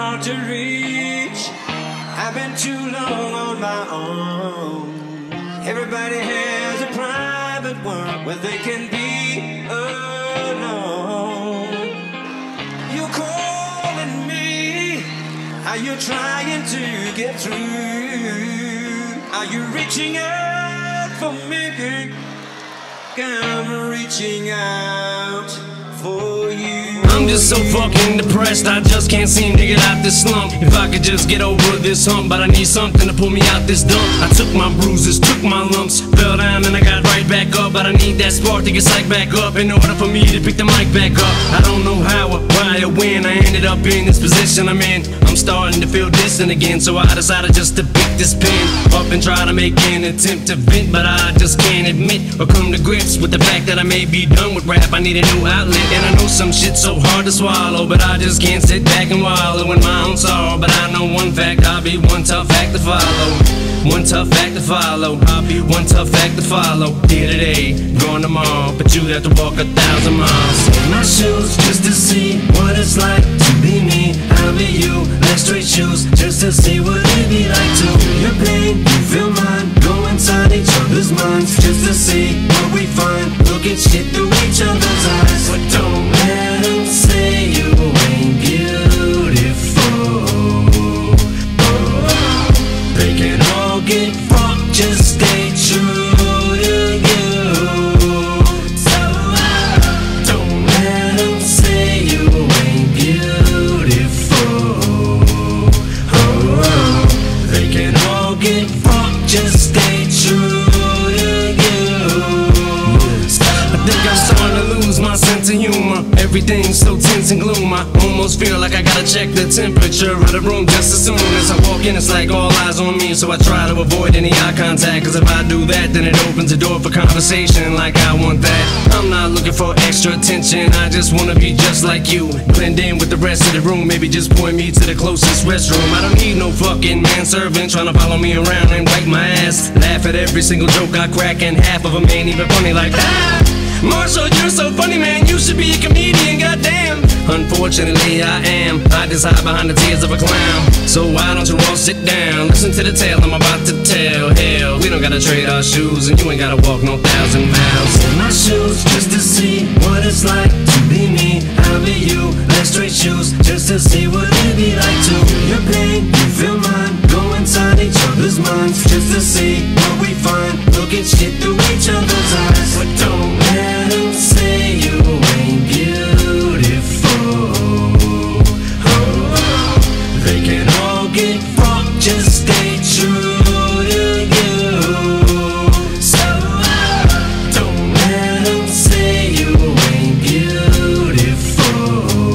hard to reach. I've been too long on my own. Everybody has a private world where they can be alone. You're calling me. Are you trying to get through? Are you reaching out for me? I'm reaching out for you. I'm just so fucking depressed, I just can't seem to get out this slump. If I could just get over this hump, but I need something to pull me out this dump. I took my bruises, took my lumps, fell down and I got right back up. But I need that spark to get psyched back up in order for me to pick the mic back up. I don't know how or why or when I ended up in this position I'm in. I'm starting to feel distant again, so I decided just to pick this pen up and try to make an attempt to vent. But I just can't admit or come to grips with the fact that I may be done with rap. I need a new outlet, and I know some shit's so hard to swallow, but I just can't sit back and wallow in my own sorrow. But I know one fact, I'll be one tough act to follow. One tough act to follow. I'll be one tough act to follow. Here today, gone tomorrow, but you'd have to walk 1,000 miles in my shoes just to see what it's like to be me. I'll be you, like straight shoes, just to see what it'd be like to feel your pain, you feel mine. Go inside each other's minds, just to see what we find. Look at shit through each other's eyes, but don't let them say you ain't beautiful. They can all get fucked, just stay true to you. So don't let them say you ain't beautiful. They can all get fucked, just stay true to you. I think I'm starting to lose my sense of humor. Everything's so tense and gloom. I almost feel like I gotta check the temperature of the room just as soon as I walk in. It's like all eyes on me, so I try to avoid any eye contact. Cause if I do that, then it opens the door for conversation like I want that. I'm not looking for extra attention, I just wanna be just like you. Blend in with the rest of the room, maybe just point me to the closest restroom. I don't need no fucking manservant trying to follow me around and wipe my ass. Laugh at every single joke I crack, and half of them ain't even funny like that. Marshall, you're so funny, man, you should be a comedian, goddamn. Unfortunately, I am. I just hide behind the tears of a clown. So why don't you all sit down, listen to the tale I'm about to tell. Hell, we don't gotta trade our shoes, and you ain't gotta walk no 1,000 miles in my shoes just to see what it's like to be me. I'll be you, like straight shoes, just to see what it'd be like to feel your pain, you feel mine. Go inside each other's minds, just to see what we find. Look at shit through each other's eyes, but don't let them say you ain't beautiful. They can all get fucked, just stay true to you. So don't let them say you ain't beautiful.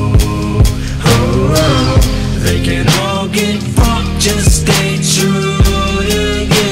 They can all get fucked, just stay true to you.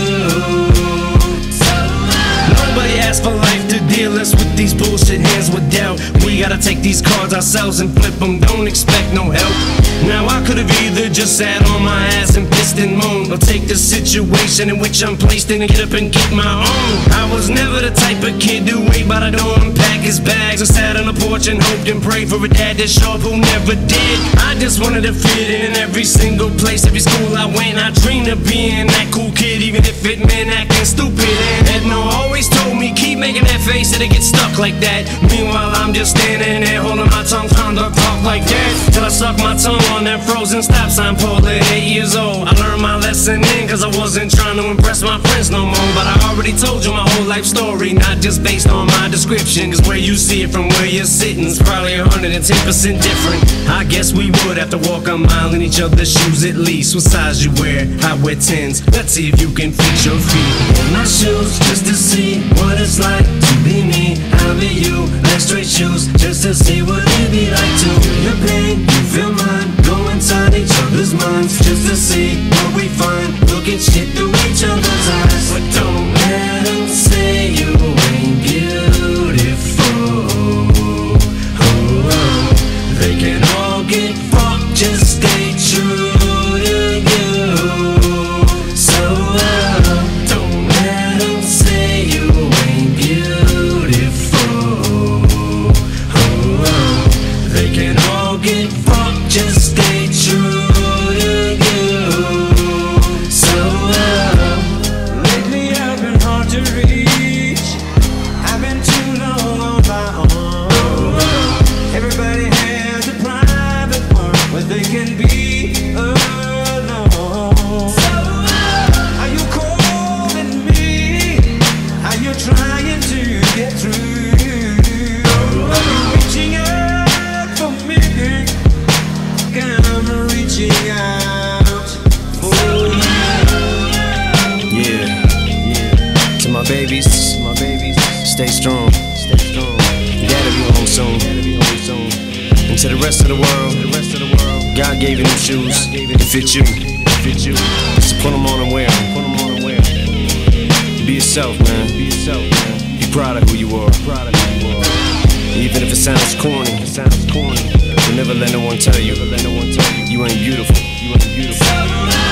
Nobody asked for life to deal us with these bullshit hands with doubt. We gotta take these cards ourselves and flip them, don't expect no help. Now I could've either just sat on my ass and pissed and moaned, or take the situation in which I'm placed in and get up and get my own. I was never the type of kid to wait by the door and pack his bags, or sat on the porch and hoped and prayed for a dad to show up who never did. I just wanted to fit in every single place, every school I went. I dreamed of being that cool kid, even if it meant acting stupid. And Edna always told me, keep making that face, it'll get stuck like that. Meanwhile I'm just standing there holding my tongue, trying to talk like that, till I suck my tongue on that frozen stop sign pole at 8 years old. I learned my lesson then, cause I wasn't trying to impress my friends no more. But I already told you my whole life story, not just based on my description. Cause where you see it from where you're sitting is probably 110% different. I guess we would have to walk a mile in each other's shoes at least. What size you wear? I wear 10s. Let's see if you can fit your feet in my shoes, just to see what it's like to be me. I'll be you, like straight shoes, just to see what it'd be like to feel your pain, you feel mine. Go inside each other's minds, just to see what we find. Look at shit through each other's eyes, but don't let them say you ain't beautiful. They can all get fucked, just stay true to you. So don't let them say you ain't beautiful. They can all get fucked, just stay true. reaching out for you. Yeah. To my babies, stay strong. You gotta be home soon. And to the rest of the world, God gave you them shoes to fit you. So put them on and wear them. Be yourself, man. Be proud of who you are. Even if it sounds corny, don't never let no one tell you you ain't beautiful.